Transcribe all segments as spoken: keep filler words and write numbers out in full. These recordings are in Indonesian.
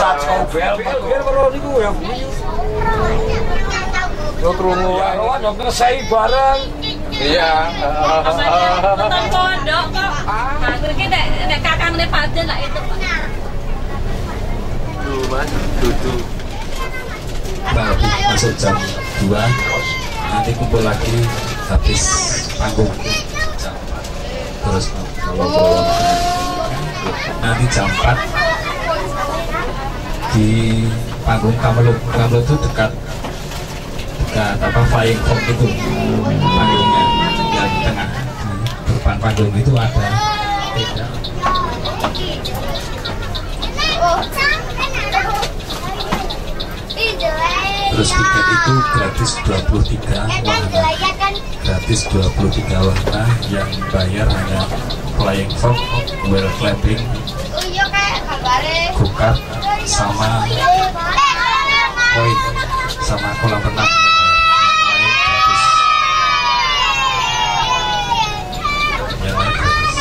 tak bel bel baru niku ya. Yo krungu wae yo ngesai bareng. Iya. Nonton pondok kok. Nah, iki nek nek kakangne Fadil lah itu, Pak. Duh, Mas, dudu. Baru masuk jam dua, nanti kumpul lagi habis panggung jam empat. Terus ngobrol. Nanti jam empat di panggung Kameluk. Kameluk itu dekat dekat apa Flying Fox itu panggungnya yang di tengah. Di depan panggung itu ada tenda. Terus tiket itu gratis dua puluh tiga warna, gratis dua puluh tiga warna, yang bayar hanya Flying Fox, Well Clapping, Go-kart, sama koin, sama kolam renang. Yang lain gratis.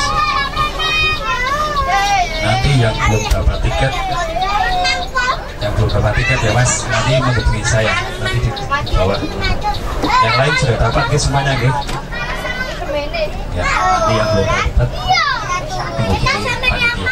Nanti yang belum dapat tiket, yang belum dapat tiket ya Mas, nanti menghubungi saya, nanti di bawah. Yang lain sudah dapat ke semuanya ke? Ya, nanti yang belum dapat menghubungi panitia.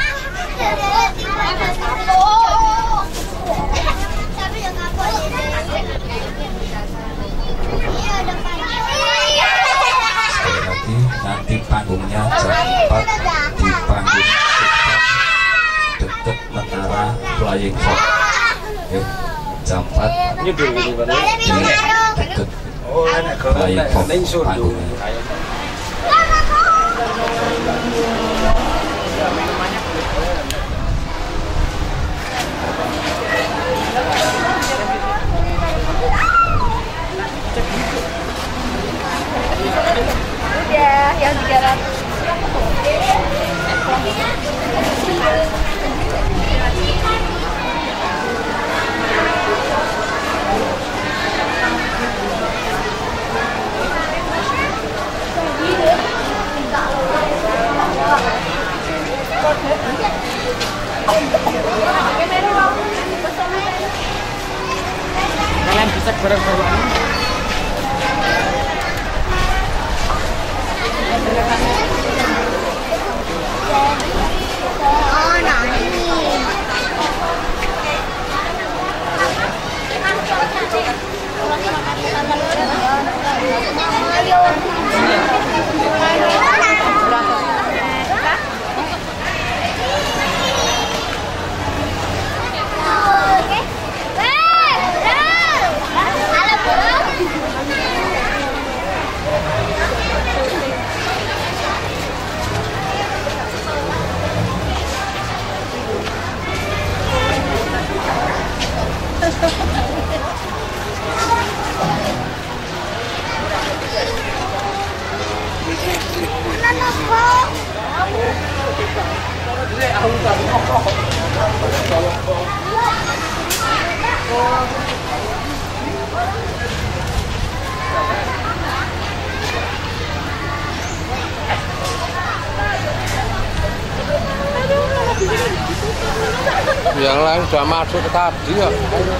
Sekali lagi, nanti panggungnya jam empat di panggung dekat menara Flying Fox. Yuk, jam empat Ini dulu ini Pak. di dekat Oh, enak Flying Fox ning sun. panggungnya. Udah, yang tiga ratus. Kalian bisa bareng-bareng. Oh, nani. Yang lain sudah masuk tadi ya.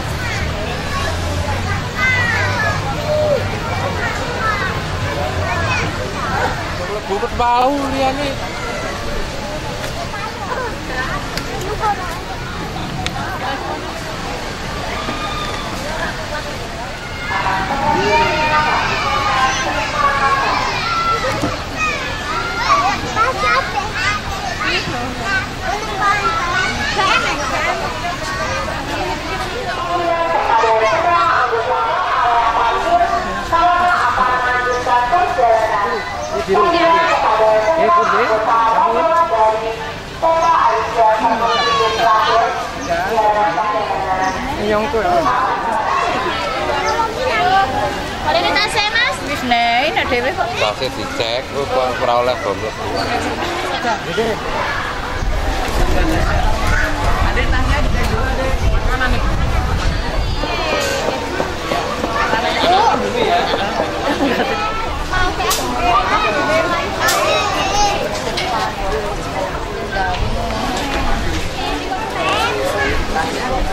Bubut bau dia nih. Yang tuh. Ada di tasnya Mas? Wis nih, ada dewe kok. Tasnya dicek, lu ora oleh bom lebu. Ada tasnya dicek dulu ada makanan nih. Mau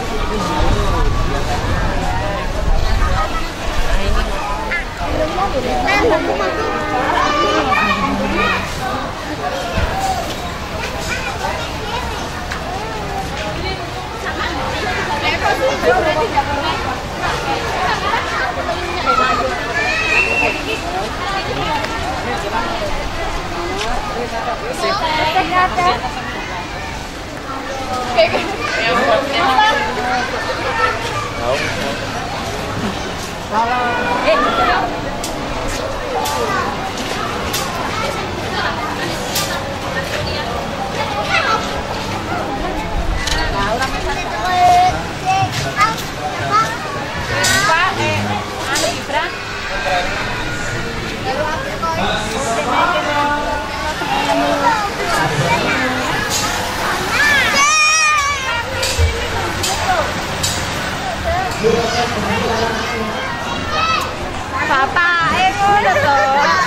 Bapak, eh ngono to.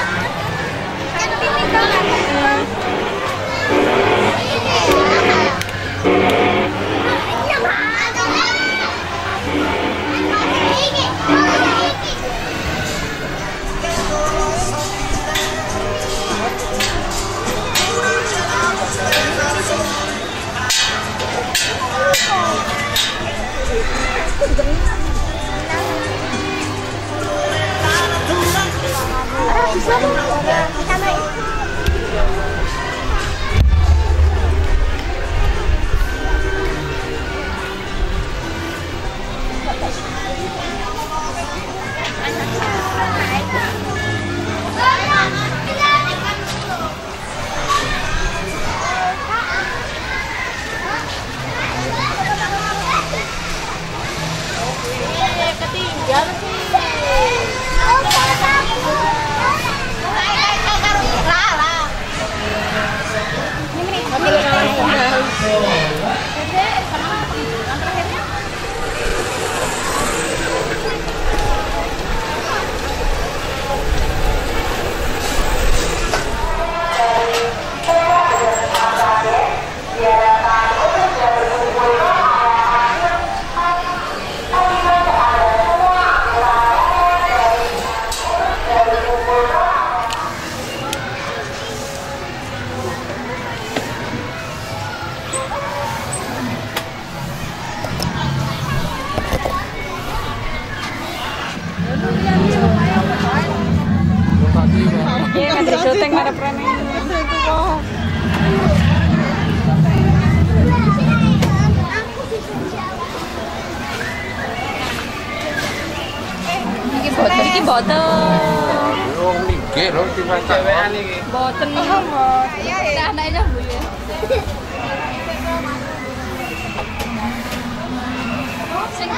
Syuting ada premi. Iki boten, iki boten. Wong nggih lho dimacakan iki. Boten iki. Ya anaknya Bu ya. Sing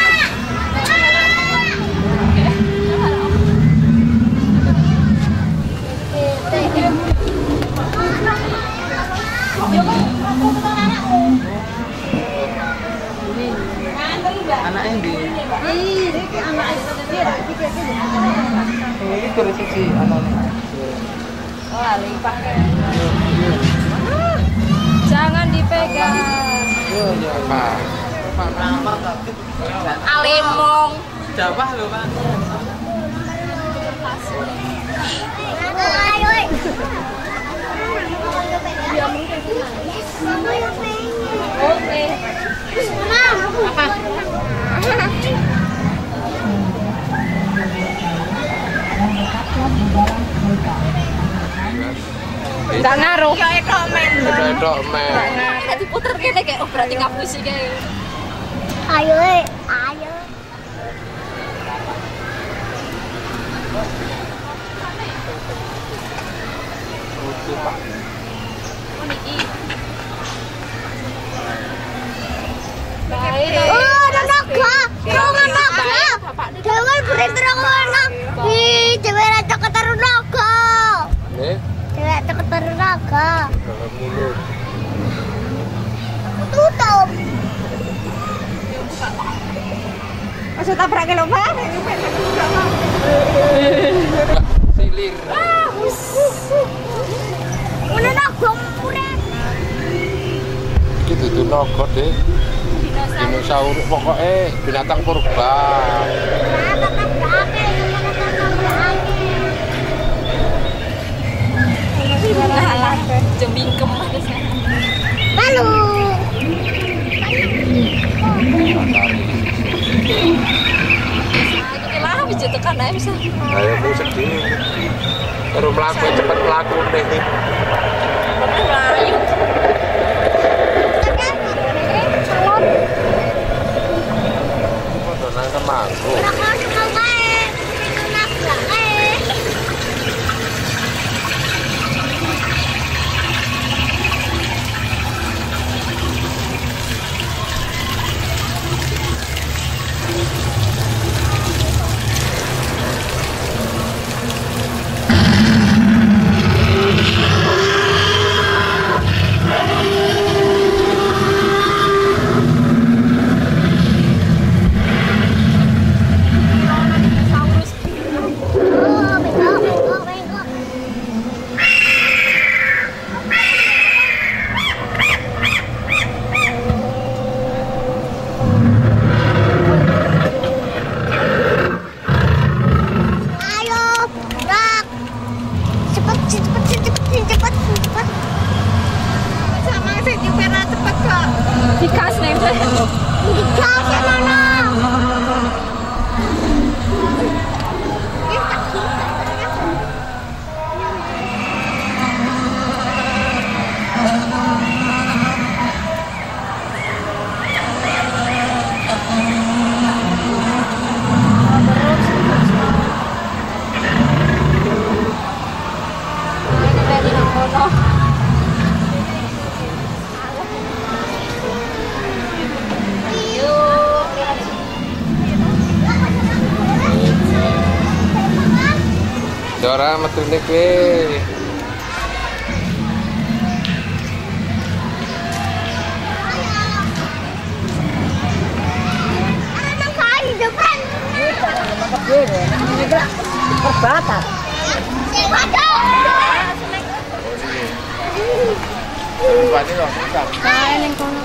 Anak endi? iki anak Oh, iki terus siji anane. Oh, lali pakai. Jangan dipegang. Yo yo, Pak. Alimong. Jawah lho, Pak. Oke. Apa? Enggak ngaruh. Ya etok men. Etok men. Nek diputer kene kayak oh berarti ngapus iki. Ayo, ayo. Oke, Pak. Oh niki. Oh, naga. Oh, naga. Dewe berinter ngono. Ih, dewe ra keteru naga. Nggih. Dewe keteru naga. Dalam mulut. Tutup. Masuk tabrak ke lho, Pak. Silir. Ono naga muret. Iki dudu naga, Dik. Dinosaurus pokoknya binatang purba. Jembingkem Lalu. tekan ae bisa. Ayo ku sedih. Karo mlaku cepet mlaku nih. Melayu. Salon. Kok nang Temanggung. Dikas nih. Dikas ya mana? Ora metune kowe. Emang kali depan. Terbatas. Bani kok enggak. Kae ning kono.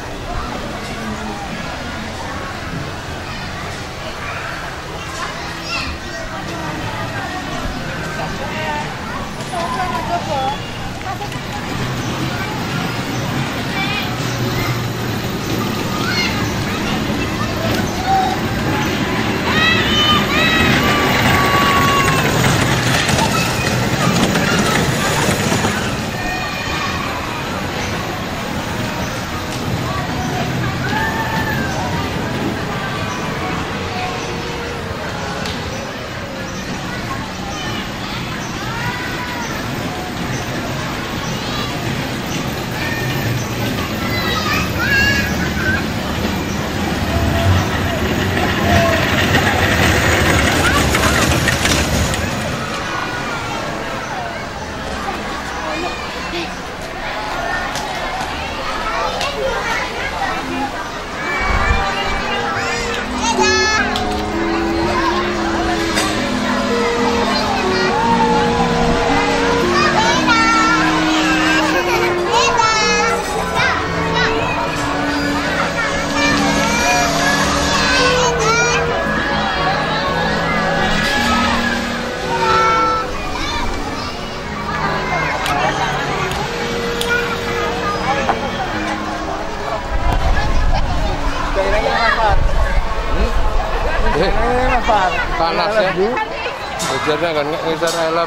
Panas ya. Hujannya kan ngejar elap.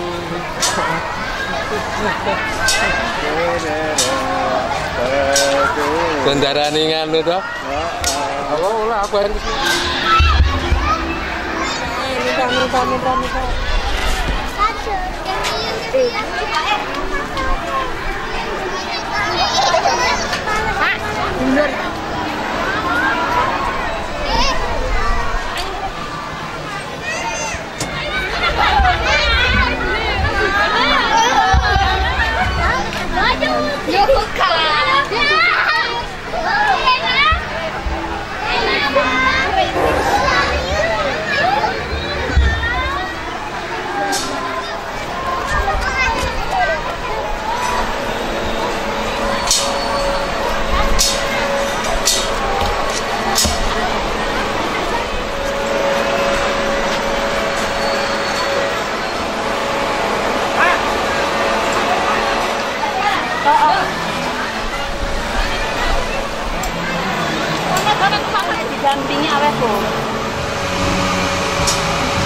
Kendaraan ingan itu. Apa ulah aku yang Minta minta minta minta. Pak, mundur. Didampingi oleh Bu.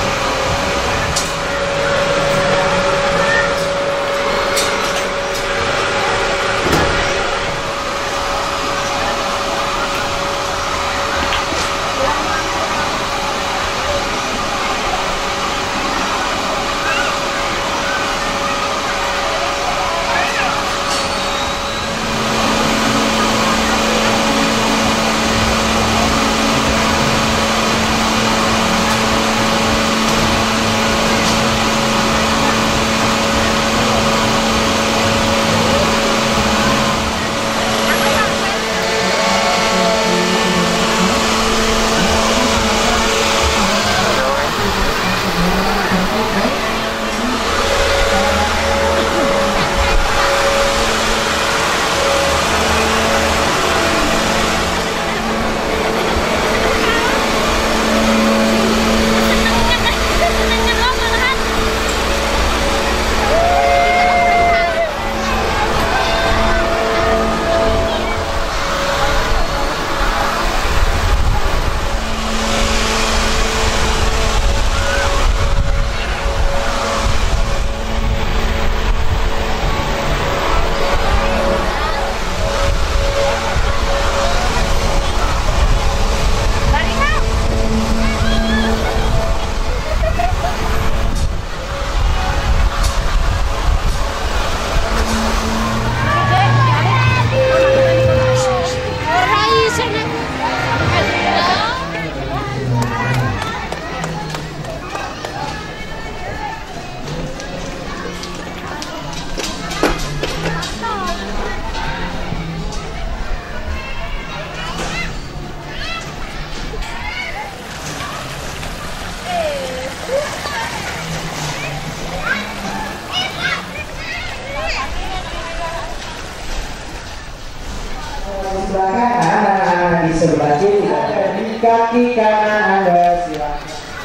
baju di kaki kanan Anda, silakan.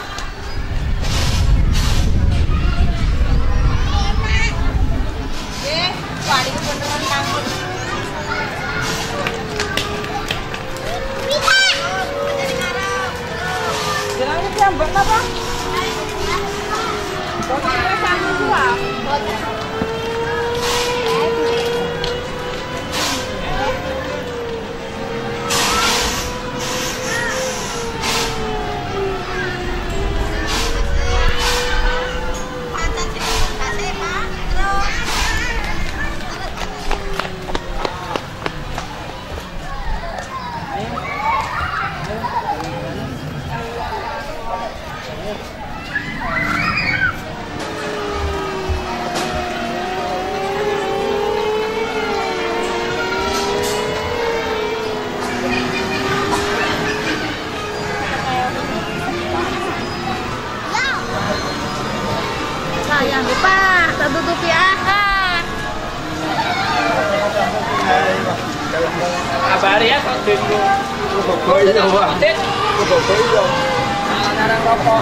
Jalannya diambil apa? Kau kira kamu dua? Jangan lupa tak tutupi ah. Abari ya kok dulu. Kok itu wah. Kok itu. Narang rokok.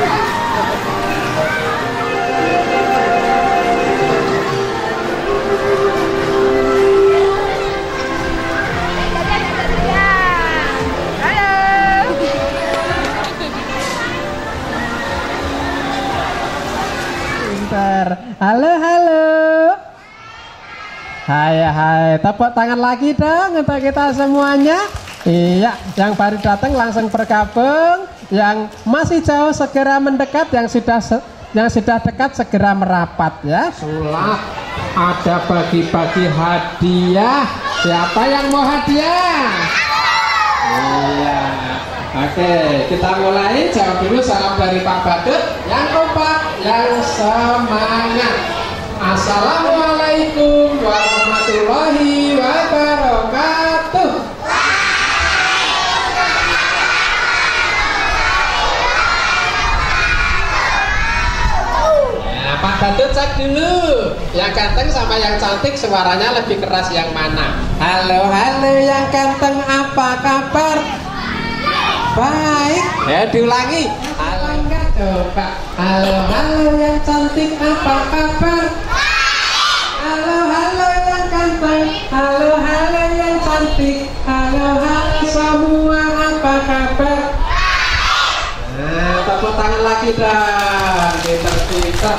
Halo, halo. Hai, hai. Tepuk tangan lagi dong untuk kita semuanya. Iya, yang baru datang langsung bergabung, yang masih jauh segera mendekat, yang sudah yang sudah dekat segera merapat ya. Sulap. Ada bagi-bagi hadiah. Siapa yang mau hadiah? Iya. Oke, kita mulai. Jawab dulu salam dari Pak Badut. Yang kompak, yang semangat. Assalamualaikum warahmatullahi wabarakatuh. Ya, Pak Badut cek dulu. Yang ganteng sama yang cantik suaranya lebih keras yang mana? Halo, halo yang ganteng, apa kabar? Baik, ya diulangi. Halo enggak coba. Halo, halo yang cantik, apa kabar? Halo, halo yang ganteng. Halo, halo yang cantik. Halo, halo semua, apa kabar? Nah, tepuk tangan lagi dong. Kita-kita.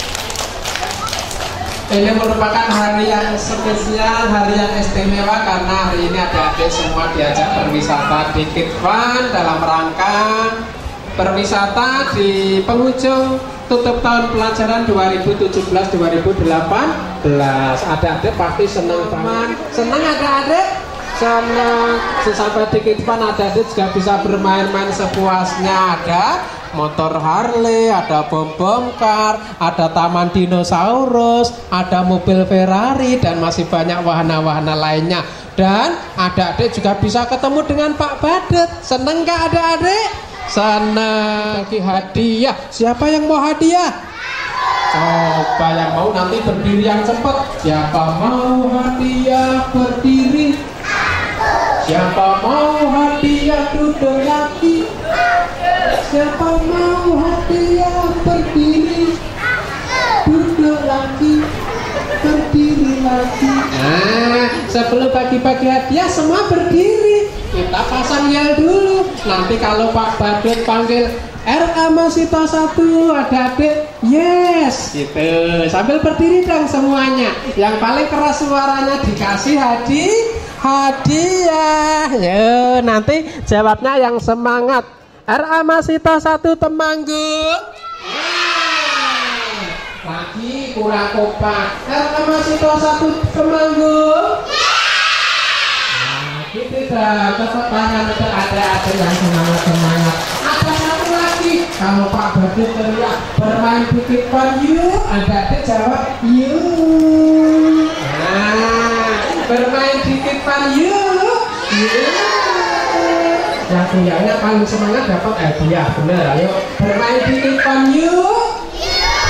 Ini merupakan hari yang spesial, hari yang istimewa karena hari ini adik-adik semua diajak berwisata di Kids Fun dalam rangka berwisata di penghujung tutup tahun pelajaran dua ribu tujuh belas dua ribu delapan belas. Adik-adik pasti senang banget. Senang adik-adik? Senang. Sesampai di Kids Fun adik-adik juga bisa bermain-main sepuasnya. Ada motor Harley, ada bom-bom car, ada taman dinosaurus, ada mobil Ferrari, dan masih banyak wahana-wahana lainnya. Dan adik-adik juga bisa ketemu dengan Pak Badut. Seneng gak adik-adik? Seneng. Bagi hadiah. Siapa yang mau hadiah? Coba yang mau nanti berdiri yang cepat. Siapa mau hadiah berdiri? Siapa mau hadiah duduk lagi? Siapa mau hadiah berdiri? Duduk lagi, berdiri lagi. Nah, sebelum bagi-bagi hadiah semua berdiri. Kita pasang yel dulu. Nanti kalau Pak Badut panggil R A Masito satu, adik-adik yes gitu. Sambil berdiri dong semuanya. Yang paling keras suaranya dikasih hadiah. Hadiah. Yo, nanti jawabnya yang semangat. R A Masito satu Temanggung. Lagi kurang kompak. R A Masito satu Temanggung. Nah, gitu dah. Tepuk tangan untuk adik-adik yang semangat-semangat. Ada satu lagi. Kalau Pak Badut teriak bermain Kids Fun yuk, adik-adik jawab yuk. Nah, bermain di Kids Fun yuk. Yuk. Yang punyanya paling semangat dapat hadiah, bener. Ayo bermain di Kids Fun yuk.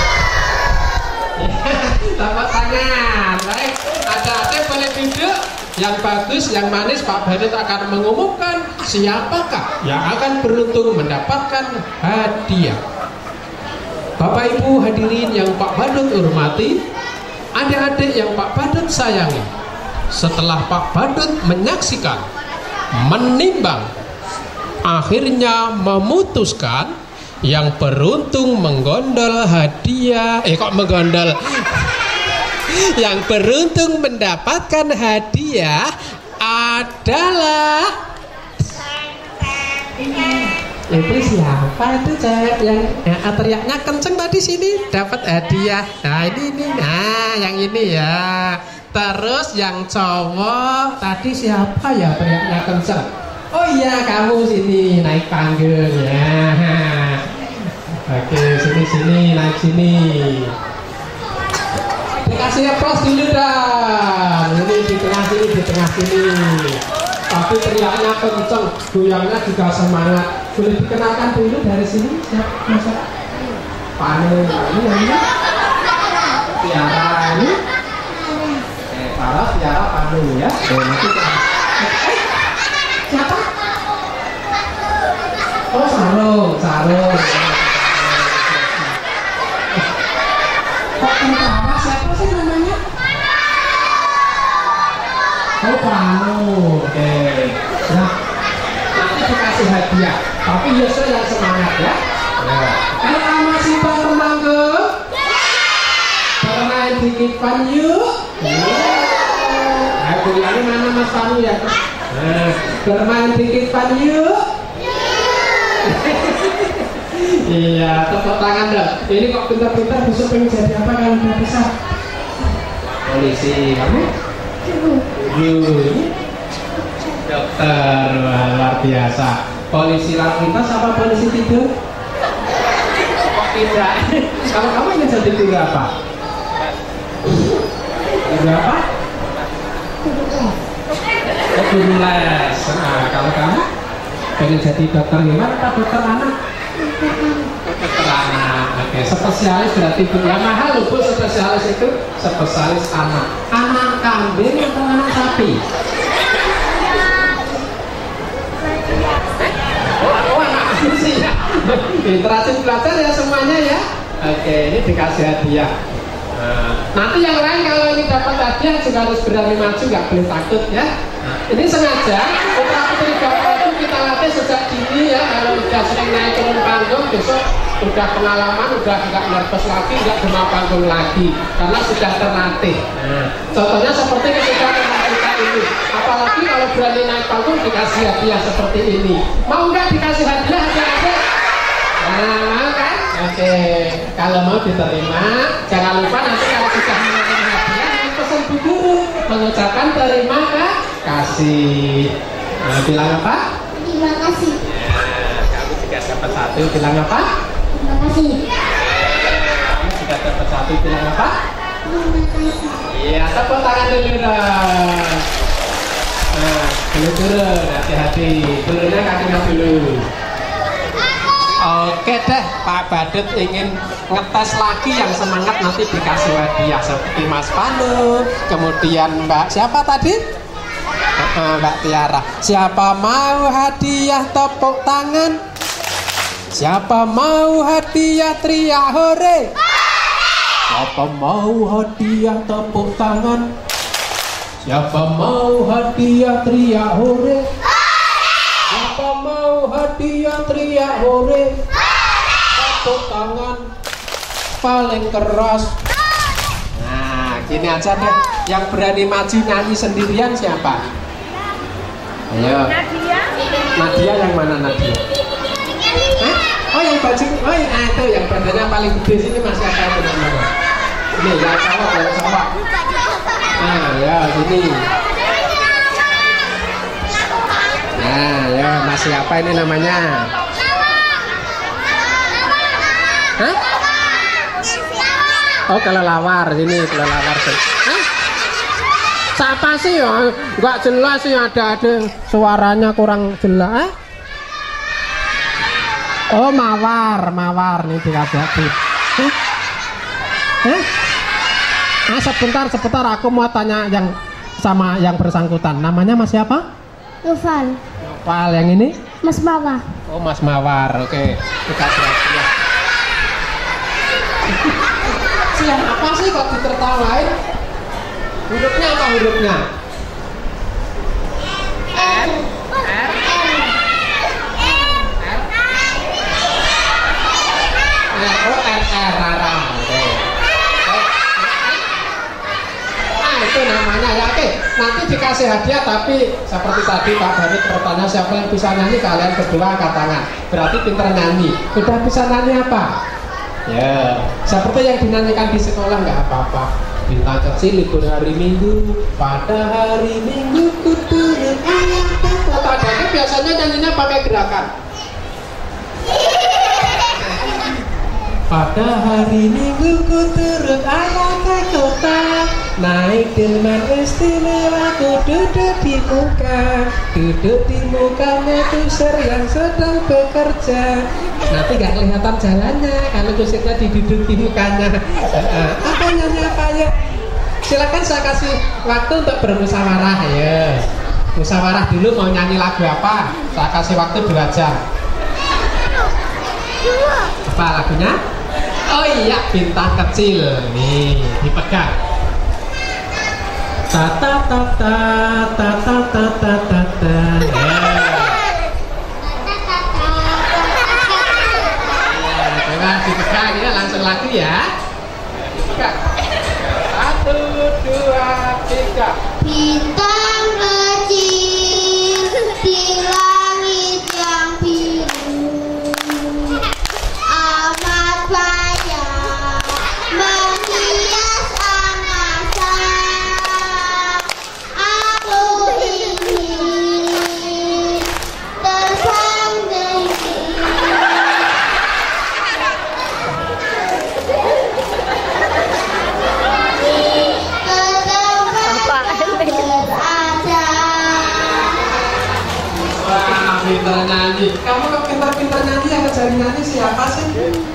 Tepuk tangan. Baik, adik-adik boleh duduk. yang bagus, yang manis, Pak Badut akan mengumumkan siapakah yang akan beruntung mendapatkan hadiah. Bapak Ibu hadirin yang Pak Badut hormati, adik-adik yang Pak Badut sayangi, setelah Pak Badut menyaksikan, menimbang, akhirnya memutuskan yang beruntung menggondol hadiah, eh kok menggondol? Yang beruntung mendapatkan hadiah adalah itu siapa itu cewek yang ya, teriaknya kenceng tadi sini dapat hadiah. Nah ini ini, nah yang ini ya. Terus yang cowok tadi siapa ya teriaknya kenceng? Oh iya kamu sini naik panggung ya. Oke sini sini naik sini. Dikasih aplaus dulu dah. Ini di tengah sini, di tengah sini. Tapi teriaknya kenceng, goyangnya juga semangat. Boleh dikenalkan dulu dari sini siapa? Masa? Panu, ini yang ini. Tiara ini. Eh, Tiara, Tiara, Panu ya. Eh, nanti kita. Eh, siapa? Oh, Sarung, Sarung. Kok tentara siapa sih namanya? Oh Panu, oke. Nah, nanti dikasih hadiah. Tapi Yosef yang semangat ya. Kalau masih bermain ke, bermain dikit pan yuk. Aku ini mana Mas Panu ya? Nah, bermain dikit pan yuk. Iya, tepuk tangan dong. Ini kok pintar-pintar besok pengen jadi apa kalau udah besar? Polisi, kamu? Guru. Dokter, luar biasa. Polisi lalu lintas apa polisi tidur? Oh, tidak. Kalau kamu ingin jadi guru apa? Guru apa? Oh, guru les. Nah, kalau kamu pengen jadi dokter gimana? Apa dokter anak? Dokter anak, oke. Spesialis berarti bu, yang mahal loh bu spesialis itu spesialis anak. Anak kambing atau anak sapi? Oh anak manusia. Rajin belajar ya semuanya ya. Oke, ini dikasih hadiah. Nah, nanti yang lain kalau ini dapat hadiah juga harus berani maju, nggak boleh takut ya. Nah, ini sengaja putra putri bapak itu kita latih sejak dini ya. Kalau udah sering naik turun panggung, besok udah pengalaman, udah nggak nervous lagi, nggak demam panggung lagi, karena sudah terlatih. Nah, contohnya seperti ketika kita ini, apalagi kalau berani naik panggung dikasih hadiah seperti ini. Mau nggak dikasih hadiah adik-adik? Nah, kan? Oke, kalau mau diterima, jangan lupa nanti kalau sudah menerima hadiah, pesan bu guru mengucapkan terima kasih. Nah, bilang apa? Terima kasih. Ya, kamu juga dapat satu, bilang apa? Terima kasih. Kamu sudah dapat satu, bilang apa? Terima kasih. Iya, tepuk tangan dulu dong. Nah, dulu turun, hati-hati. Turunnya kakinya dulu. Oke deh, Pak Badut ingin ngetes lagi yang semangat, nanti dikasih hadiah seperti Mas Panu, kemudian Mbak siapa tadi? Uh, Mbak Tiara. Siapa mau hadiah tepuk tangan? Siapa mau hadiah teriak hore? Siapa mau hadiah tepuk tangan? Siapa mau hadiah teriak hore? Siapa mau hadiah teriak hore? Tepuk tangan paling keras. Nah, gini aja deh. Yang berani maju nyanyi sendirian siapa? Ayo. Nadia. Nadia yang mana Nadia? Hah? Oh yang baju, oh yang ah, itu yang badannya paling gede sini masih apa itu namanya? Ini yang cowok, yang cowok. Nah ya sini. Nah ya masih apa ini namanya? Hah? Oh kelelawar sini kelelawar. Hah? Siapa sih ya? Enggak jelas sih, ada-ada suaranya kurang jelas. Eh? Oh mawar, mawar nih dikasih. Eh? Eh? Ah sebentar, sebentar aku mau tanya yang sama yang bersangkutan. Namanya Mas siapa? Noval. Noval. Yang ini? Mas Mawar. Oh, Mas Mawar. Oke. Kita ya. Siapa sih kok ditertawain? Hurufnya apa hurufnya? R. R. Oh, R R Rara. Ah, itu namanya ya. Oke, nanti dikasih hadiah, tapi seperti tadi Pak David bertanya siapa yang bisa nyanyi, kalian berdua angkat tangan. Berarti pinter nyanyi. Udah bisa nyanyi apa? Ya, seperti yang dinyanyikan di sekolah nggak apa-apa. Bintang kecil libur hari Minggu, pada hari Minggu kuturut ayam. Tadanya biasanya nyanyinya pakai gerakan. Pada hari Minggu ku turut ayah ke kota, naik delman istimewa, ku duduk di muka, duduk di mukanya kusir yang sedang bekerja. Nanti gak kelihatan jalannya kalau kusirnya diduduk di mukanya. Apa nyanyi apa ya? Silakan saya kasih waktu untuk bermusyawarah ya. Musyawarah dulu mau nyanyi lagu apa? Saya kasih waktu dua jam. Apa lagunya? Oh iya, bintang kecil. Nih, dipegang. Ta ta ta ta ta ta ta ta ta ta. Coba dipegang ya, langsung lagu ya. Dipegang. Satu, dua, tiga. Bintang kecil di langit yang biru, amat banyak menghias angkasa. Aku ingin terbang tinggi. Wah, pintar nyanyi. Kamu kok pintar-pintar nyanyi, yang ngejari nyanyi siapa sih?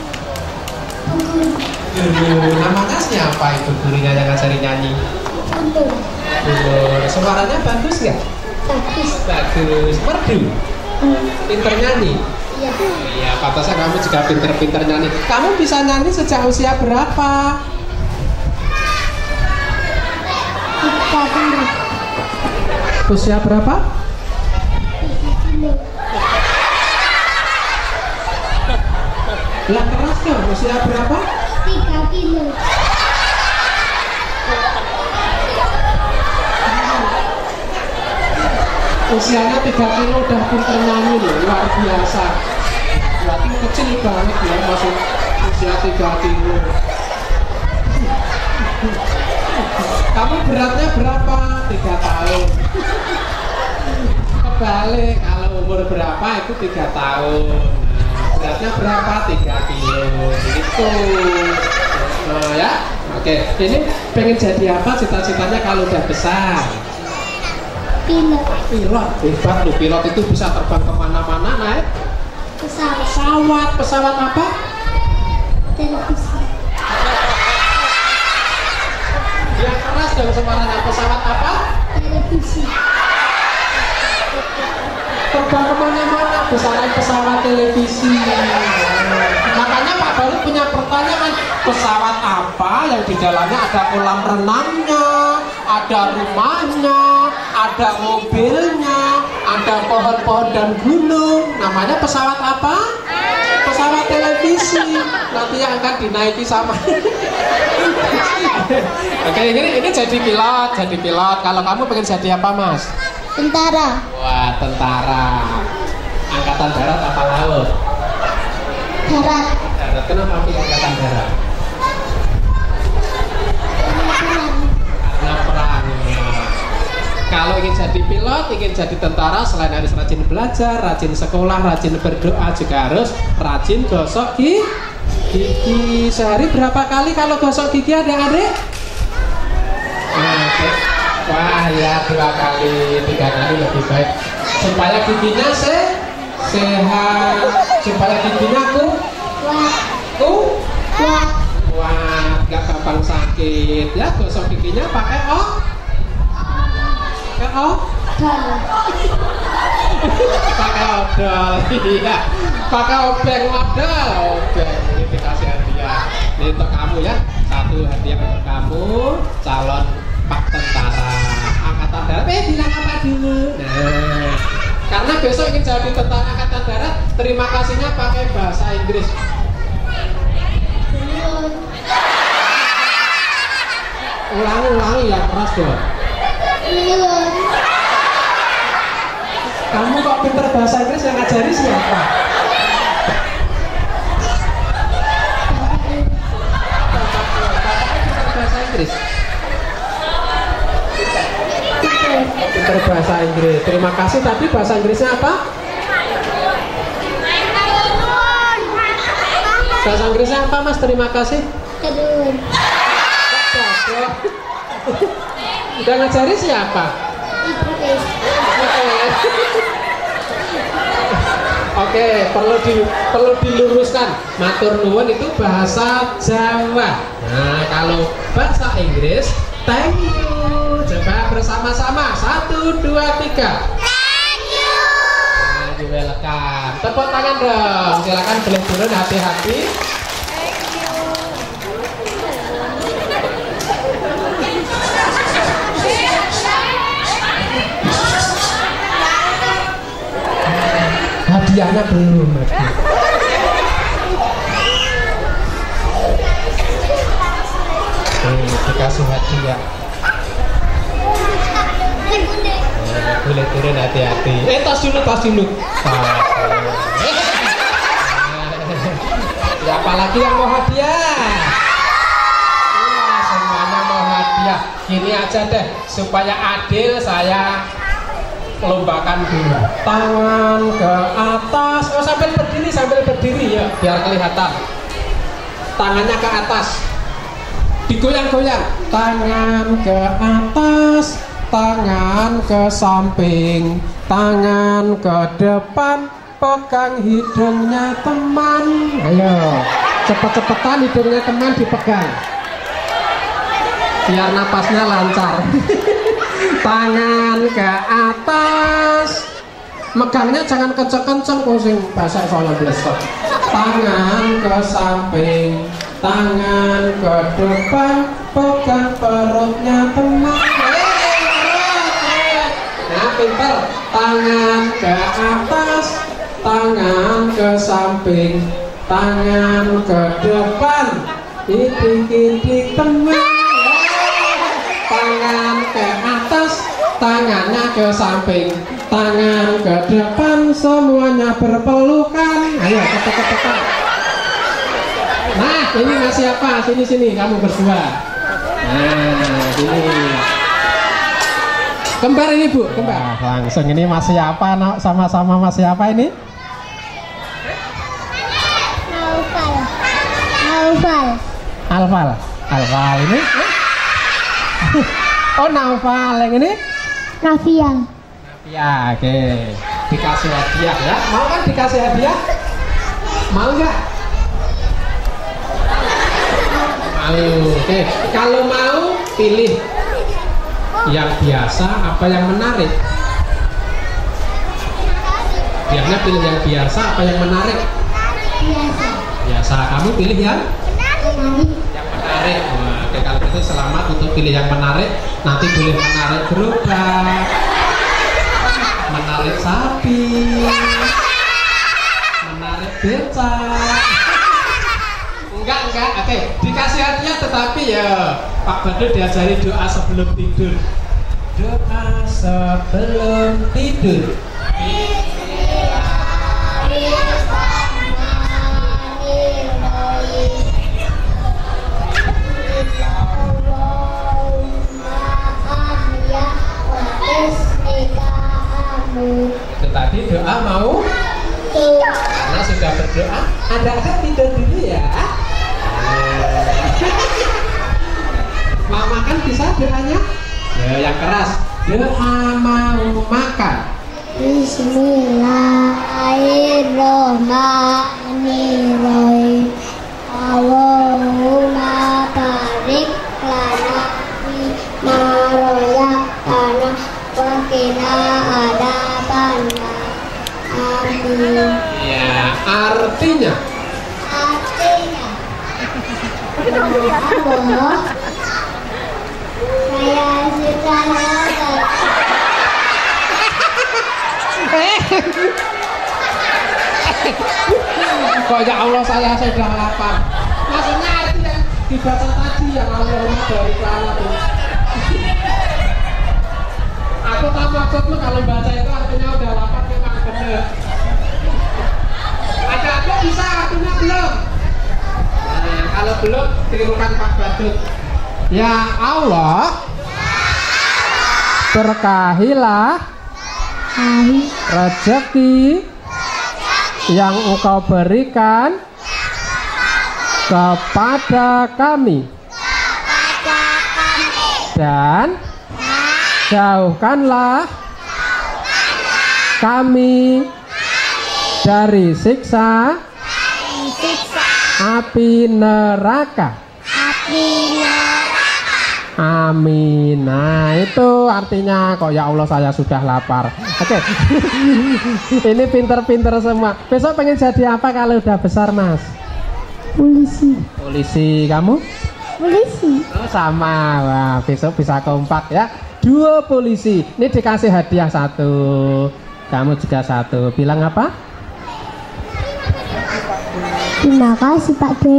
Guru. Namanya siapa itu gurunya yang ngajari nyanyi? Guru. Suaranya bagus nggak? Bagus. Bagus. Merdu. Pintar nyanyi. Iya. Iya, pantasnya kamu juga pintar-pintar nyanyi. Kamu bisa nyanyi sejak usia berapa? Tiga kilo. Usia berapa? Tiga kilo. Lah keras dong, usia berapa? Tiga kilo. Usianya tiga kilo udah pintar nyanyi loh, luar biasa. Berarti kecil banget ya, masuk usia tiga kilo. Kamu beratnya berapa? tiga tahun. Kebalik, kalau umur berapa itu tiga tahun. Beratnya berapa? tiga kilo. Gitu. Nah, ya. Oke, ini pengen jadi apa cita-citanya kalau udah besar? Pilot. Pilot, hebat loh. Pilot itu bisa terbang kemana-mana, naik Pesawat. pesawat. Pesawat apa? Televisi. Yang keras dong suaranya. Pesawat apa? Televisi. Terbang kemana-mana, bisa naik pesawat televisi. Makanya Pak Baru punya pertanyaan, pesawat apa yang di dalamnya ada kolam renangnya, ada rumahnya, ada mobilnya, ada pohon-pohon dan gunung. Namanya pesawat apa? Pesawat televisi. Nanti yang akan dinaiki sama. Oke, ini ini jadi pilot, jadi pilot. Kalau kamu pengen jadi apa, Mas? Tentara. Wah, tentara. Angkatan darat apa laut? Darat. Darat. Kenapa pilih angkatan darat? Karena perangnya. Kalau ingin jadi pilot, ingin jadi tentara, selain harus rajin belajar, rajin sekolah, rajin berdoa, juga harus rajin gosok gigi. Gigi sehari berapa kali kalau gosok gigi, adik-adik? Nah, wah ya, dua kali, tiga kali lebih baik supaya giginya se sehat, supaya giginya ku ku Kuat. kuat, nggak gampang sakit ya. Gosok giginya pakai oh odol. Pakai odol, iya. Pakai obeng odol, obeng. Ini dikasih hadiah. Ini untuk kamu ya. Satu hadiah untuk kamu, calon Pak Tentara Angkatan Darat. Eh, bilang apa dulu? Nah, karena besok ingin jadi tentara Angkatan Darat, terima kasihnya pakai bahasa Inggris. Ulangi-ulangi yang keras dong. Kamu kok pinter bahasa Inggris, yang ngajari siapa? Pinter bahasa Inggris. Pinter bahasa Inggris. Terima kasih. Tadi bahasa Inggrisnya apa? Bahasa Inggrisnya apa, Mas? Terima kasih. Kedun. Udah ngajari siapa? Oke, perlu di perlu diluruskan. Matur nuwun itu bahasa Jawa. Nah, kalau bahasa Inggris, thank you. Coba bersama-sama. Satu, dua, tiga. Thank you. Nah, you welcome. Tepuk tangan dong. Silakan boleh turun, hati-hati. Hadiahnya belum lagi. Hmm, dikasih hadiah. Eh, boleh turun, hati-hati. Eh, tas dulu, tas dulu. Tas. Ya, apalagi yang mau hadiah? Ya, semuanya mau hadiah. Gini aja deh, supaya adil saya lombakan dulu. Tangan ke atas. Oh, sambil berdiri, sambil berdiri ya, biar kelihatan. Tangannya ke atas. Digoyang-goyang. Tangan ke atas, tangan ke samping, tangan ke depan, pegang hidungnya teman. Ayo, cepet-cepetan hidungnya teman dipegang. Biar napasnya lancar. Tangan ke atas, megangnya jangan kenceng-kenceng, pusing bahasa soalnya blesok. Tangan ke samping, tangan ke depan, pegang perutnya teman. Nah, pintar. Tangan ke atas, tangan ke samping, tangan ke depan, idik-idik teman. Tangan ke atas, tangannya ke samping, tangan ke depan, semuanya berpelukan. Ayo, ketek-ketekan. Nah, ini masih apa? Sini-sini, kamu berdua. Nah, ini kembar ini, Bu, kembar. Nah, langsung ini masih apa? Sama-sama masih apa ini? Alfal. Alfal. Alfal. Alfal ini? Oh, Naufal, yang ini? Rafia. Ya, oke. Dikasih hadiah ya. Mau kan dikasih hadiah? Mau nggak? Mau. Oke. Kalau mau, pilih yang biasa apa yang menarik. Biasanya pilih yang biasa apa yang menarik? Biasa. Biasa. Kamu pilih yang? Menarik. Yang menarik. Wah, oke, kalau itu selamat untuk pilih yang menarik. Nanti boleh menarik gerobak, menarik sapi, menarik becak. Enggak, enggak. Oke, dikasih hadiah tetapi ya Pak Badut diajari doa sebelum tidur. Doa sebelum tidur. Itu tadi doa mau? Karena sudah berdoa, ada-ada tidur dulu ya. Mau makan bisa doanya? Ya, yang keras. Doa mau makan. Bismillahirrahmanirrahim. Allahumma barik lana fi ma razaqtana wa Ya, artinya. Artinya. Allah. Saya sudah lapar. Kok ya Allah saya sudah lapar. Maksudnya arti yang dibaca tadi yang Allah dari kelana tuh. Aku tak maksudmu kalau baca itu artinya udah lapar memang bener. Ada-ada bisa artinya belum. Nah, kalau belum tirukan Pak Badut. Ya Allah, berkahilah rezeki yang Engkau berikan kepada kami, dan jauhkanlah kami dari siksa api neraka. Amin. Nah itu artinya kok ya Allah saya sudah lapar. Oke. Ini pinter-pinter semua. Besok pengen jadi apa kalau udah besar, Mas? Polisi. Polisi. Kamu? Polisi. Oh, sama. Wah, besok bisa kompak ya. Dua polisi. Ini dikasih hadiah satu. Kamu juga satu. Bilang apa? Terima kasih Pak D.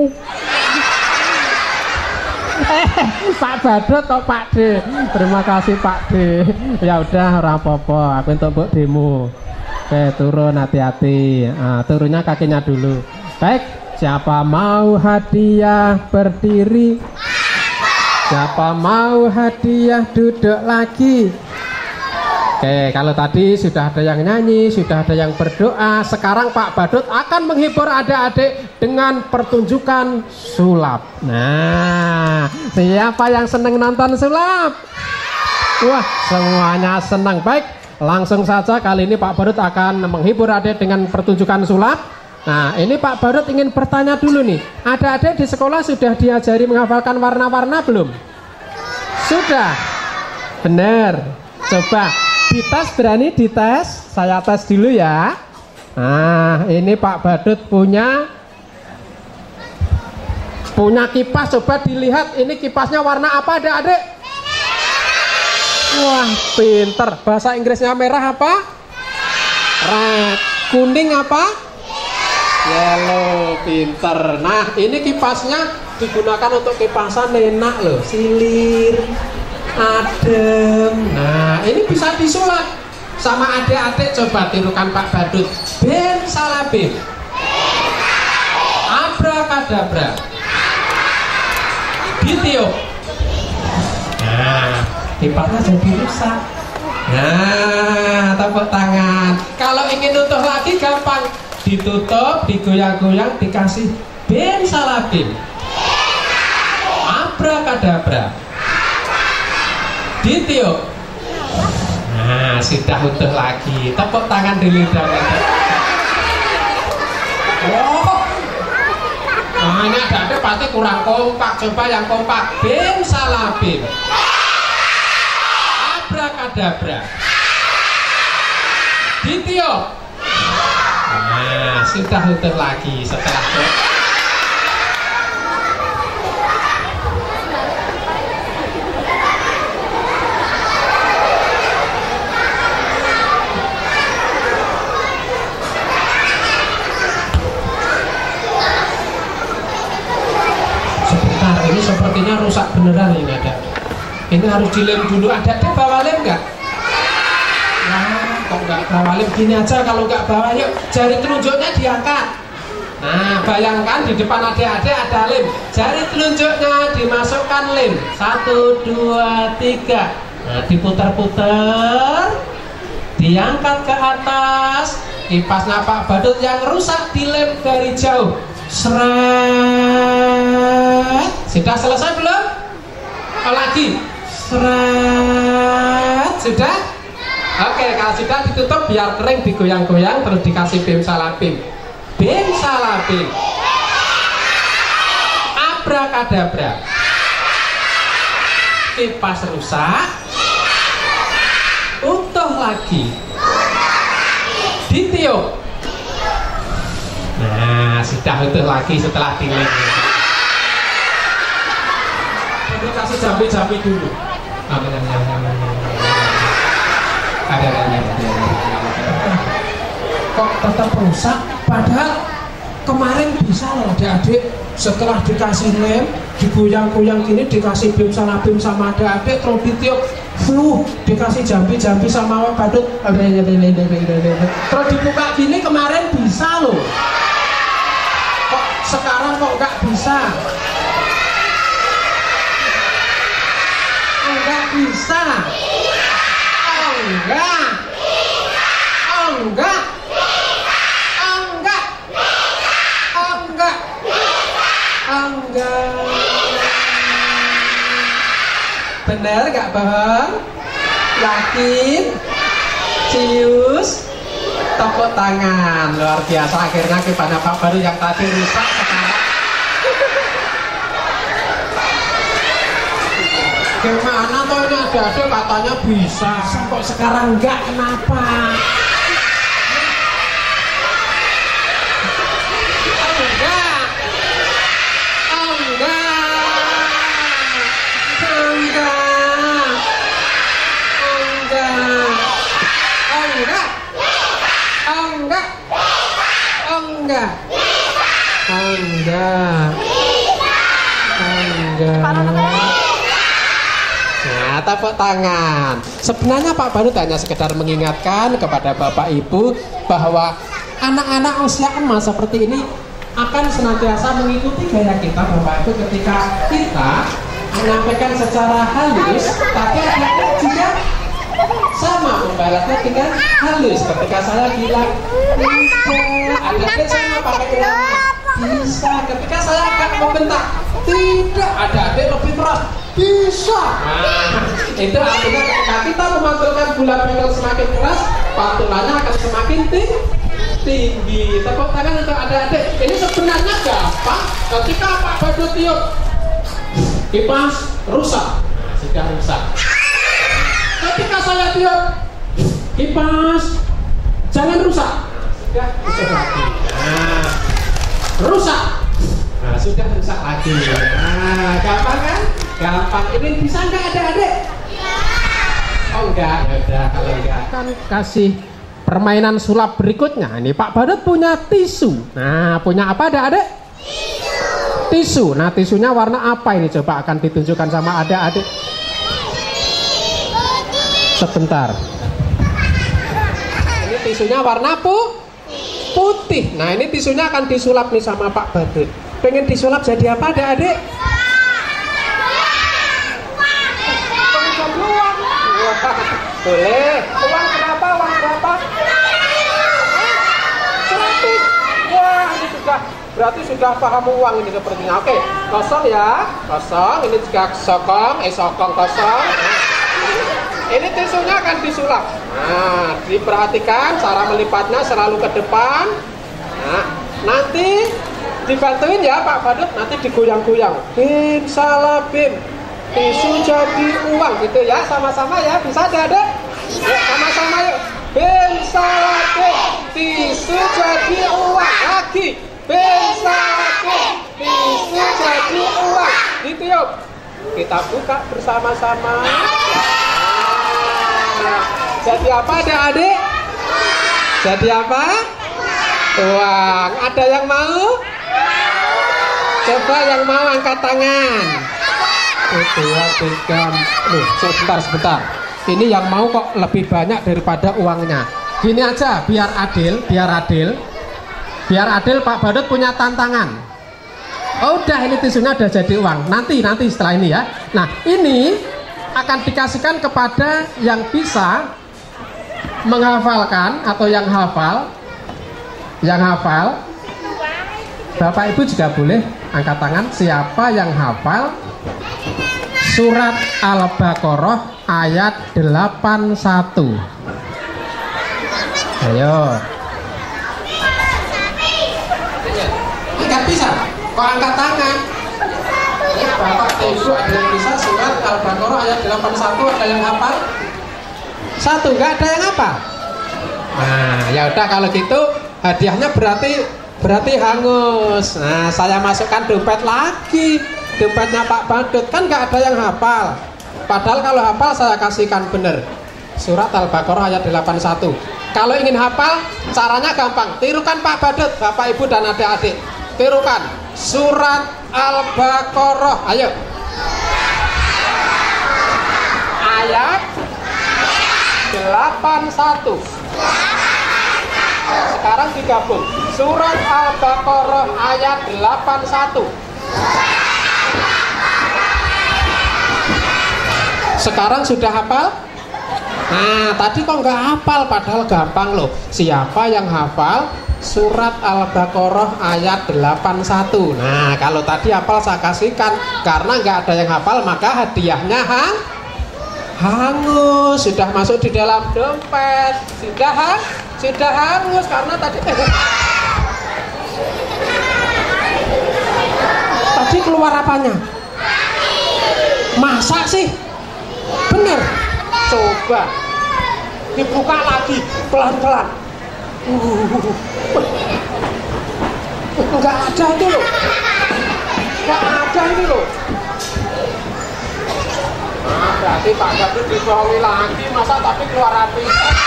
Eh, Pak Badut kok Pak D. Terima kasih Pak D. Ya udah ora apa-apa, aku untuk mbok demo. Oke, turun hati-hati. Nah, turunnya kakinya dulu. Baik, siapa mau hadiah berdiri? Siapa mau hadiah duduk lagi? Oke, kalau tadi sudah ada yang nyanyi, sudah ada yang berdoa. Sekarang Pak Badut akan menghibur adik-adik dengan pertunjukan sulap. Nah, siapa yang senang nonton sulap? Wah, semuanya senang. Baik, langsung saja kali ini Pak Badut akan menghibur adik dengan pertunjukan sulap. Nah, ini Pak Badut ingin bertanya dulu nih. Adik-adik di sekolah sudah diajari menghafalkan warna-warna belum? Sudah? Benar. Coba dites, berani dites? Saya tes dulu ya. Nah, ini Pak Badut punya punya kipas. Coba dilihat ini kipasnya warna apa adik-adik? Wah, pinter. Bahasa Inggrisnya merah apa? Red. Kuning apa? Yellow. Pinter. Nah, ini kipasnya digunakan untuk kipasan enak loh. Silir, adem. Nah, ini bisa disulap sama adik-adik. Coba tirukan Pak Badut. Bim salabim, abrakadabra, ditiup. Nah, kipasnya jadi rusak. Nah, tepuk tangan. Kalau ingin utuh lagi gampang, ditutup, digoyang-goyang, dikasih bim salabim, abrakadabra, ditiup. Nah, sudah utuh lagi. Tepuk tangan dulu dong. Oh, nah ini ada-ada pasti kurang kompak. Coba yang kompak. Bim salabim, abrakadabra, ditiup. Nah, sudah utuh lagi setelah itu. Ini sepertinya rusak beneran ini ada. Ini harus dilem dulu. Ada deh bawa lem nggak? Nah, kok nggak bawa lem? Gini aja kalau nggak bawa, yuk jari telunjuknya diangkat. Nah, bayangkan di depan adik-adik ada lem. Jari telunjuknya dimasukkan lem. Satu, dua, tiga. Nah, diputar-putar, diangkat ke atas. Kipasnya Pak Badut yang rusak dilem dari jauh. Seret. Sudah selesai belum? Oh, lagi. Seret. Sudah? Oke, kalau sudah ditutup biar kering, digoyang-goyang, terus dikasih bim salabim. Bim salabim, abrakadabra. Kipas rusak, utuh lagi, ditiup. sudah utuh lagi setelah dilem. Jadi kasih jambi-jambi dulu. Ada kok tetap rusak, padahal kemarin bisa loh adik-adik, setelah dikasih lem, digoyang-goyang gini, dikasih bim sana bim sama adik-adik, terus ditiup flu, dikasih jambi-jambi sama badut, terus dibuka gini, kemarin bisa loh. Kok sekarang kok nggak bisa? Enggak bisa. Enggak. Enggak. Enggak. Enggak. Enggak. Bener gak Bang? Yakin? Cius? Tepuk tangan. Luar biasa, akhirnya kepada Pak Baru yang tadi rusak sekarang gimana toh ini ada-ada katanya bisa, kok sekarang enggak, kenapa? Enggak. Enggak. Enggak. Enggak. Nah, tepuk tangan. Sebenarnya Pak Baru hanya sekedar mengingatkan kepada Bapak Ibu bahwa anak-anak usia emas seperti ini akan senantiasa mengikuti gaya kita Bapak Ibu ketika kita menyampaikan secara halus, tapi anak-anak juga sama membalasnya dengan halus. Ketika saya bilang bisa, anak-anak sama pakai bilang bisa. Ketika saya akan membentak, tidak, ada adik lebih keras, bisa. Nah, itu artinya ketika kita memantulkan bola pedal semakin keras, pantulannya akan semakin tinggi. tinggi. Tepuk tangan untuk adik-adik. Ini sebenarnya gampang. Ketika Pak Badut tiup kipas rusak, sudah rusak. Ketika saya tiup kipas jangan rusak, sudah rusak lagi. Nah, rusak. Nah, sudah rusak lagi. Nah, gampang kan? Gampang. Ini bisa nggak adik-adik? Oh enggak, ya udah kalau enggak kan kasih permainan sulap berikutnya. Ini Pak Badut punya tisu. Nah, punya apa adik-adik? Tisu. Nah, tisunya warna apa ini? Coba akan ditunjukkan sama adik-adik. Sebentar. Ini tisunya warna pu putih. Nah, ini tisunya akan disulap nih sama Pak Badut. Pengen disulap jadi apa adik-adik? Boleh. Uang berapa? Uang berapa? Seratus. Wah, ini sudah berarti sudah paham uang ini sepertinya. Oke, kosong ya, kosong. Ini juga sokong, eh sokong kosong. Ini tisunya akan disulap. Nah, diperhatikan cara melipatnya selalu ke depan. Nah, nanti dibantuin ya Pak Badut. Nanti digoyang-goyang. Bim salah bim. Tisu jadi uang gitu ya, sama-sama ya, bisa ada-ada? Ya, sama-sama yuk. Bim salah bim. Tisu jadi uang lagi. Bim salah bim. Tisu jadi uang. Ditiup. Kita buka bersama-sama. Nah, jadi apa adik-adik? Jadi apa? Uang. Ada yang mau? Coba yang mau angkat tangan. Dua, tiga, loh, sebentar, sebentar. Ini yang mau kok lebih banyak daripada uangnya. Gini aja, biar adil, biar adil, biar adil. Pak Badut punya tantangan. Oh, udah, ini tisunya udah jadi uang. Nanti, nanti setelah ini ya. Nah, ini akan dikasihkan kepada yang bisa menghafalkan atau yang hafal, yang hafal. Bapak Ibu juga boleh angkat tangan. Siapa yang hafal surat Al-Baqarah ayat delapan puluh satu? Ayo. Enggak bisa. Kok angkat tangan? Ya, Bapak Ibu ada yang bisa surat Al-Baqarah ayat delapan puluh satu, ada yang hafal? Satu, enggak ada yang apa? Nah, ya udah kalau gitu hadiahnya berarti Berarti hangus. Nah, saya masukkan dompet lagi. Dompetnya Pak Badut, kan nggak ada yang hafal. Padahal kalau hafal saya kasihkan bener. Surat Al-Baqarah ayat delapan puluh satu. Kalau ingin hafal, caranya gampang. Tirukan Pak Badut, Bapak Ibu dan adik-adik. Tirukan surat Al-Baqarah. Ayo. Ayat delapan puluh satu. Sekarang digabung. Surat Al-Baqarah ayat delapan puluh satu. Sekarang sudah hafal? Nah, tadi kok nggak hafal, padahal gampang loh. Siapa yang hafal surat Al-Baqarah ayat delapan puluh satu? Nah, kalau tadi hafal saya kasihkan. Karena nggak ada yang hafal, maka hadiahnya hang hangus. Sudah masuk di dalam dompet. Sudah hang sudah hangus karena tadi tadi keluar apanya? Masa sih? Bener. Coba dibuka lagi pelan-pelan. Uh, enggak ada itu loh. Enggak ada itu loh. Nah, berarti Pak Badut dibohongi lagi, masa tapi keluar api.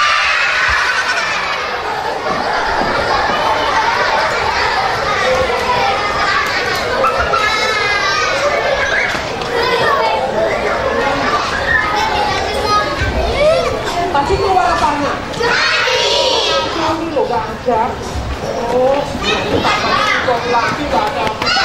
Tadi keluar apanya? Ini loh gak ada. Oh, Pak Badut lagi gak ada.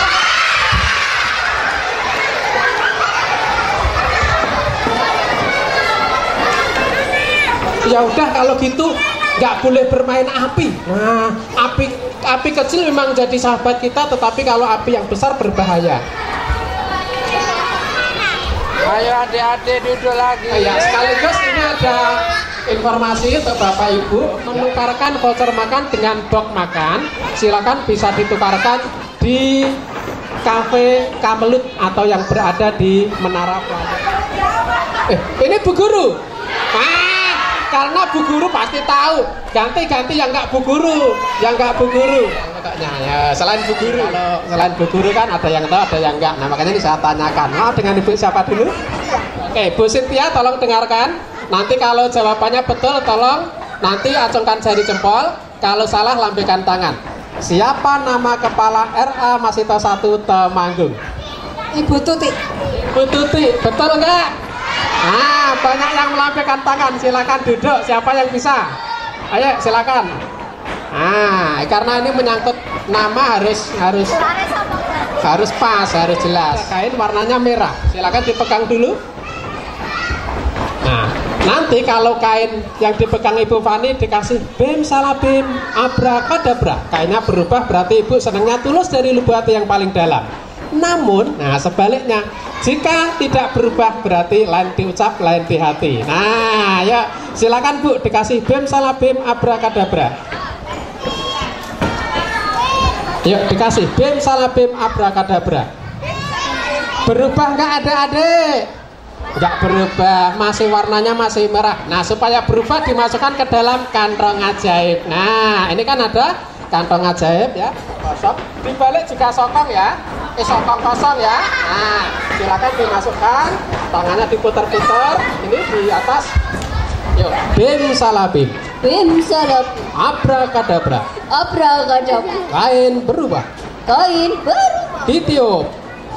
Ya udah kalau gitu nggak boleh bermain api. Nah, api api kecil memang jadi sahabat kita, tetapi kalau api yang besar berbahaya. Ayo adik-adik duduk lagi. Oh ya, sekaligus ini ada informasi untuk Bapak Ibu menukarkan voucher makan dengan box makan. Silakan bisa ditukarkan di Cafe Kamelut atau yang berada di Menara Plaza. Eh, ini Bu Guru. Ah, karena Bu Guru pasti tahu. Ganti-ganti yang nggak Bu Guru, yang nggak Bu Guru. Ya, selain Bu Guru, kalau selain Bu Guru kan ada yang tahu, ada yang enggak. Nah, makanya ini saya tanyakan. Mau dengan Ibu siapa dulu? Oke, Bu Cynthia tolong dengarkan. Nanti kalau jawabannya betul, tolong nanti acungkan jari jempol. Kalau salah, lambaikan tangan. Siapa nama kepala R A Masito satu Temanggung? Ibu Tuti. Ibu Tuti, betul enggak? Nah, banyak yang melambaikan tangan. Silakan duduk. Siapa yang bisa? Ayo, silakan. Nah, karena ini menyangkut nama harus harus harus pas, harus jelas. Kain warnanya merah. Silakan dipegang dulu. Nah, nanti kalau kain yang dipegang Ibu Fani dikasih bim salah bim abrakadabra, kainnya berubah, berarti Ibu senangnya tulus dari lubuk hati yang paling dalam. Namun, nah sebaliknya, jika tidak berubah berarti lain diucap, lain di hati. Nah, ya silakan Bu dikasih bim salah bim abrakadabra. Yuk dikasih bim salah bim abrakadabra. Berubah nggak adik-adik? Nggak berubah, masih warnanya masih merah. Nah, supaya berubah dimasukkan ke dalam kantong ajaib. Nah, ini kan ada kantong ajaib ya, kosong. Dibalik juga sokong ya, eh sokong kosong ya. Nah, silakan dimasukkan, tangannya diputar-putar. Ini di atas. Yuk, bim salah bim. Bim salah bim. Abrakadabra. Abrakadabra. Kain berubah. Kain berubah. Ditiup.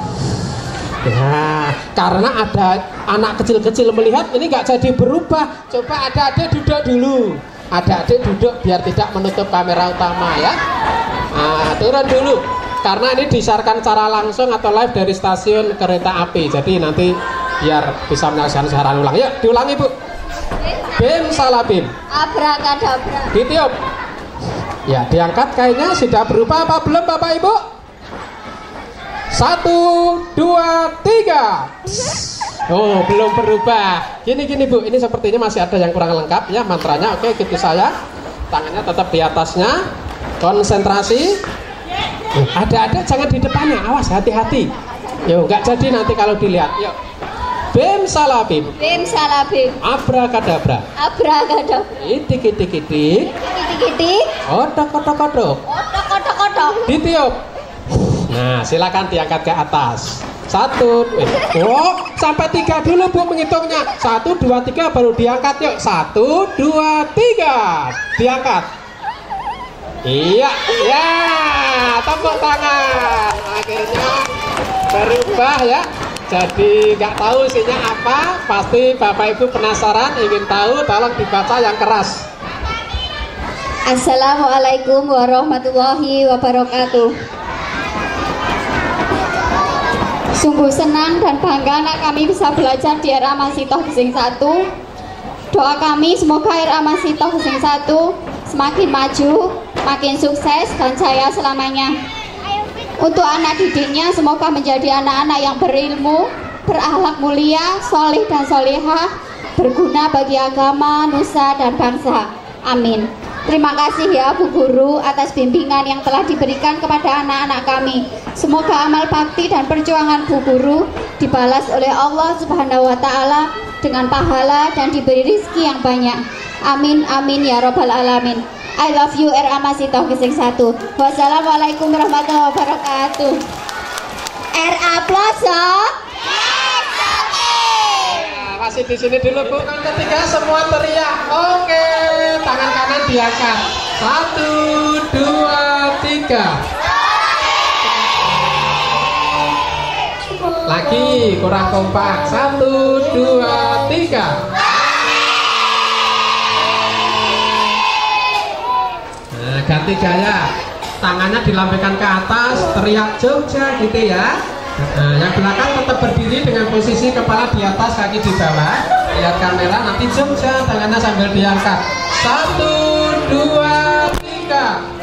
Nah, karena ada anak kecil-kecil melihat ini nggak jadi berubah. Coba adik-adik duduk dulu. Adik-adik duduk biar tidak menutup kamera utama ya. Nah, turun dulu. Karena ini disiarkan secara langsung atau live dari stasiun kereta api. Jadi nanti biar bisa menyaksikan secara ulang. Yuk, diulangi Bu. Bim salah bim. Abrakadabra. Ditiup. Ya, diangkat kainnya. Sudah berubah apa belum Bapak Ibu? Satu, dua, tiga. Oh, belum berubah. Gini gini Bu, ini sepertinya masih ada yang kurang lengkap ya mantranya. Oke, gitu saya. Tangannya tetap di atasnya. Konsentrasi. Oh, ada-ada jangan di depannya. Awas, hati-hati. Yo, nggak jadi nanti kalau dilihat. Yuk. Bim salah bim. Bim salah bim. Abrakadabra. Abrakadabra. Itik itik itik. Titik-titik. Otok otok otok. Otok otok otok. toh. Ditiup. Nah, silakan diangkat ke atas. Satu, eh, oh, sampai tiga dulu Bu menghitungnya. Satu, dua, tiga, baru diangkat yuk. Satu, dua, tiga, diangkat. Iya, ya, tepuk tangan. Akhirnya berubah ya. Jadi nggak tahu isinya apa. Pasti Bapak Ibu penasaran, ingin tahu. Tolong dibaca yang keras. Assalamualaikum warahmatullahi wabarakatuh. Sungguh senang dan bangga anak kami bisa belajar di R A Masitoh Gesing satu. Doa kami semoga R A Masitoh Gesing satu semakin maju, makin sukses dan jaya selamanya. Untuk anak didiknya semoga menjadi anak-anak yang berilmu, berakhlak mulia, solih dan solihah, berguna bagi agama, nusa dan bangsa. Amin. Terima kasih ya Bu Guru atas bimbingan yang telah diberikan kepada anak-anak kami. Semoga amal bakti dan perjuangan Bu Guru dibalas oleh Allah Subhanahu wa Ta'ala dengan pahala dan diberi rezeki yang banyak. Amin amin ya robbal alamin. I love you R A Masitoh Gesing satu. Wassalamualaikum warahmatullahi wabarakatuh. R A Pelosok. Masih di sini dulu Bu. Yang ketiga semua teriak. Oke, tangan kanan diangkat. Satu, dua, tiga. Lagi kurang kompak. Satu, dua, tiga. Nah, ganti gaya. Tangannya dilambaikan ke atas, teriak Jogja gitu ya. Nah, yang belakang tetap berdiri dengan posisi kepala di atas, kaki di bawah. Lihat kamera, nanti Jogja, tangannya sambil diangkat. Satu, dua, tiga.